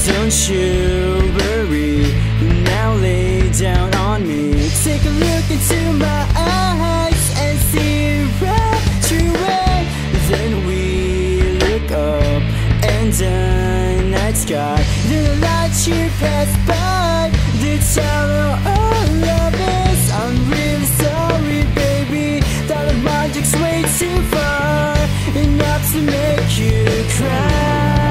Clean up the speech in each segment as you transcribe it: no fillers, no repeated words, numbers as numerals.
Don't you worry, now lay down on me. Take a look into my eyes and see right through it. Then we look up and the night sky. Then the light you pass by, the tower of love is. I'm really sorry, baby, that our magic's way too far, enough to make you cry.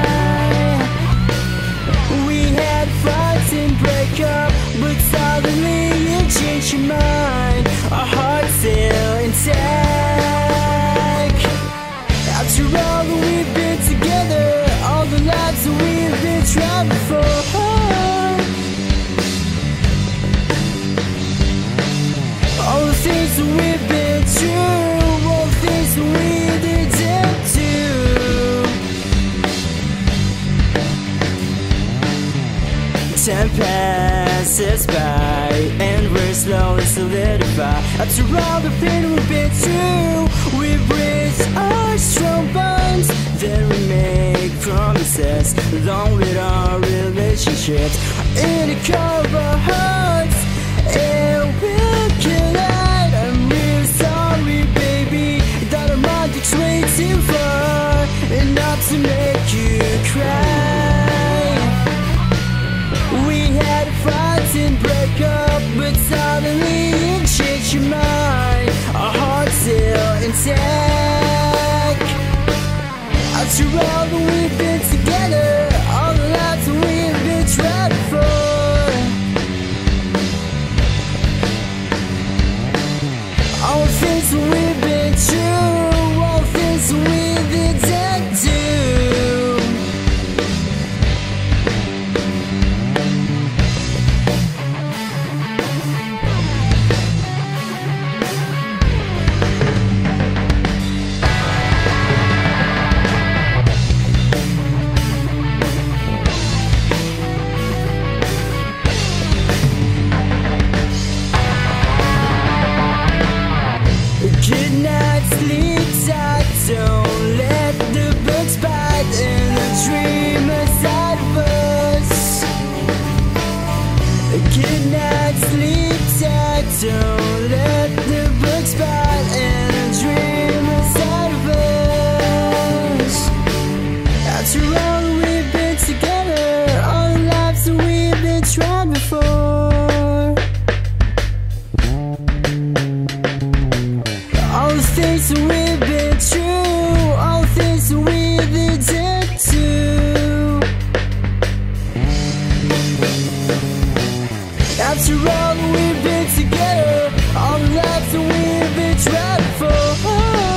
We had fights and break up, but suddenly you changed your mind. Our hearts still intact. After all that we've been together, all the lives that we've been trying before, all the things that we've been through, all the things that we didn't do. Time passes by and we're slowly solidify. After all the pain we've been through, we've raised our strong bonds. Then we make promises along with our relationships. In the core of our hearts, it will collide. I'm really sorry, baby, that our magic's way too far, enough to make you cry. We had fights and break up, but suddenly you changed your mind. Our hearts still intact. After all that we've been together, all the lives that we've been trying for, all the things that we've been through, all the things that we didn't do. Good night, sleep tight, don't let the bugs bite in the dream inside of us. Good night, sleep tight, don't let the bugs bite in the dream inside of us. After all that we've been together, all the lives that we've been trying before, things that we've been through, all the things that we didn't do. After all that we've been together, all the lives that we've been trying for,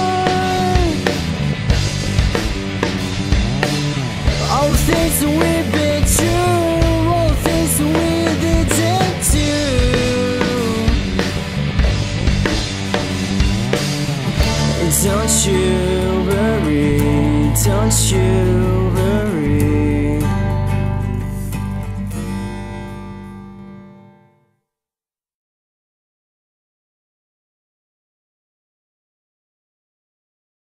all the things that we've been through, all the things that we didn't do. Don't you worry, don't you